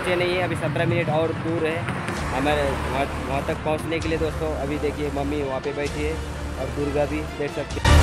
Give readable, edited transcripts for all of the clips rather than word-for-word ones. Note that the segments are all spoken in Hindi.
पहुँचे नहीं है, अभी 17 मिनट और दूर है हमारे वहाँ तक पहुँचने के लिए दोस्तों। अभी देखिए मम्मी वहाँ पे बैठी है और दुर्गा भी देख सकते हैं।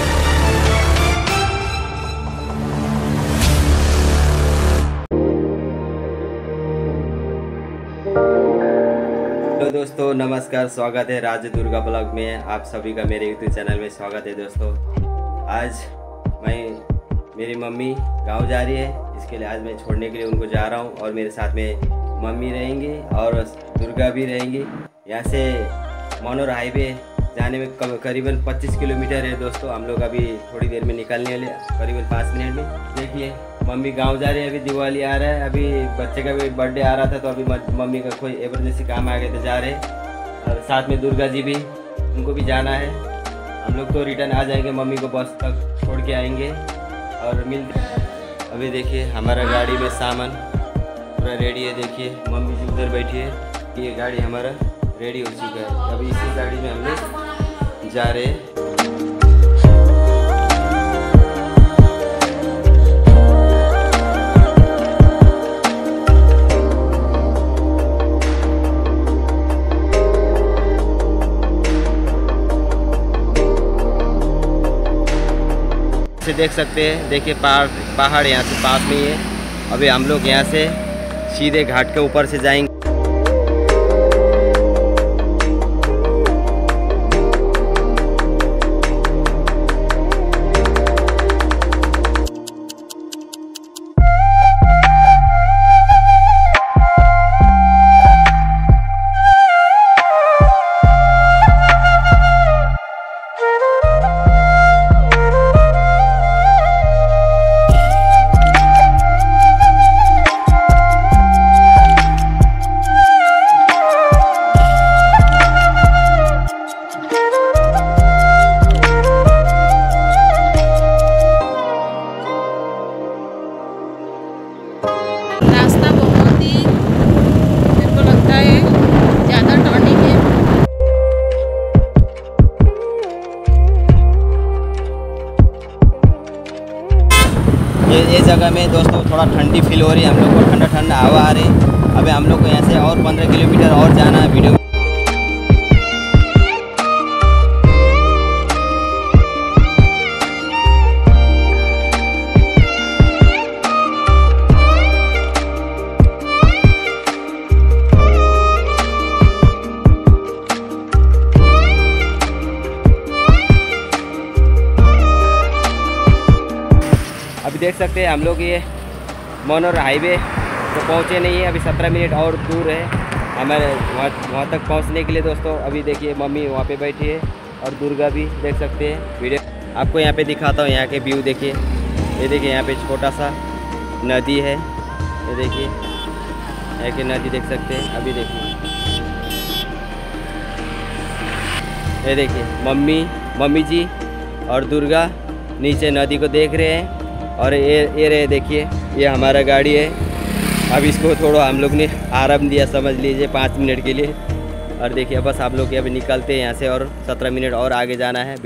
हेलो दोस्तों, नमस्कार, स्वागत है राज दुर्गा ब्लॉग में। आप सभी का मेरे यूट्यूब चैनल में स्वागत है दोस्तों। आज मेरी मम्मी गांव जा रही है, इसके लिए आज मैं छोड़ने के लिए उनको जा रहा हूं और मेरे साथ में मम्मी रहेंगी और दुर्गा भी रहेंगी। यहाँ से मनोर हाईवे जाने में करीबन 25 किलोमीटर है दोस्तों। हम लोग अभी थोड़ी देर में निकलने वाले, करीबन 5 मिनट में। देखिए मम्मी गांव जा रही है, अभी दिवाली आ रहा है, अभी बच्चे का भी बर्थडे आ रहा था तो अभी मम्मी का कोई इमरजेंसी काम आ गया तो जा रहे हैं। और साथ में दुर्गा जी भी, उनको भी जाना है। हम लोग तो रिटर्न आ जाएंगे, मम्मी को बस तक छोड़ के आएंगे और मिलते। अभी देखिए हमारा गाड़ी में सामान पूरा रेडी है। देखिए मम्मी जी उधर बैठी है, ये गाड़ी हमारा रेडी हो चुका है। अभी इसी गाड़ी में हम लोग जा रहे हैं। देख सकते हैं, देखिए पहाड़ यहाँ से पास में ही है। अभी हम लोग यहाँ से सीधे घाट के ऊपर से जाएंगे। रास्ता बहुत ही मेरे को लगता है ज़्यादा टर्निंग है। ये जगह में दोस्तों थोड़ा ठंडी फील हो रही है, हम लोग को ठंडा ठंडा हवा आ रही है। अभी हम लोग को यहाँ से और 15 किलोमीटर और जाना है। वीडियो अभी देख सकते हैं हम लोग ये मनोर हाईवे तो पहुँचे नहीं है, अभी 17 मिनट और दूर है हमारे वहाँ तक पहुँचने के लिए दोस्तों। अभी देखिए मम्मी वहाँ पे बैठी है और दुर्गा भी देख सकते हैं। वीडियो आपको यहाँ पे दिखाता हूँ, यहाँ के व्यू देखिए। ये देखिए यहाँ पे छोटा सा नदी है, ये देखिए यहाँ की नदी देख सकते हैं। अभी देखिए ये देखिए मम्मी जी और दुर्गा नीचे नदी को देख रहे हैं। और ये रहे देखिए, ये हमारा गाड़ी है। अब इसको थोड़ा हम लोग ने आराम दिया समझ लीजिए 5 मिनट के लिए। और देखिए बस आप लोग अभी निकलते हैं यहाँ से और 17 मिनट और आगे जाना है।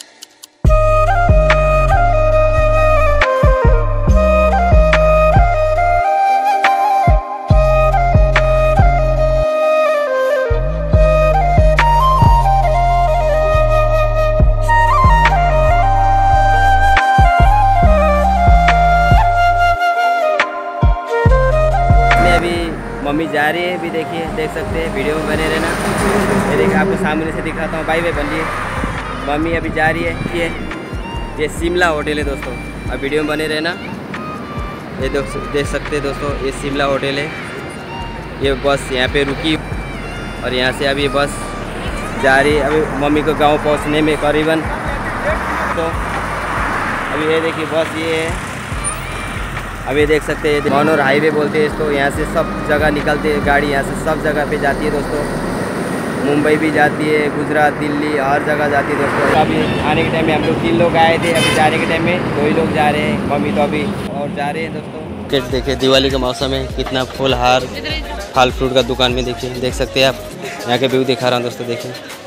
मम्मी जा रही है, भी देखिए देख सकते हैं, वीडियो में बने रहना। ये देखिए आपको सामने से दिखाता हूँ, बाय बाय बनिए। मम्मी अभी जा रही है। ये शिमला होटल है दोस्तों, अब वीडियो में बने रहना। ये देख सकते हैं दोस्तों, ये शिमला होटल है। ये बस यहाँ पे रुकी और यहाँ से अभी बस जा रही है अभी मम्मी को गाँव पहुँचने में करीबन। तो अभी ये देखिए बस ये है, अभी देख सकते हैं मनोर हाईवे बोलते हैं इसको। यहाँ से सब जगह निकलते हैं गाड़ी, यहाँ से सब जगह पे जाती है दोस्तों। मुंबई भी जाती है, गुजरात, दिल्ली, हर जगह जाती है दोस्तों। अभी आने के टाइम में हम लोग 3 लोग आए थे, अभी जाने के टाइम में 2 ही लोग जा रहे हैं, मम्मी तो अभी और जा रहे हैं दोस्तों। देखिए दिवाली का मौसम है, कितना फूल हार फल फ्रूट का दुकान में देखिए, देख सकते हैं आप। यहाँ के व्यू दिखा रहा हूँ दोस्तों, देखिए।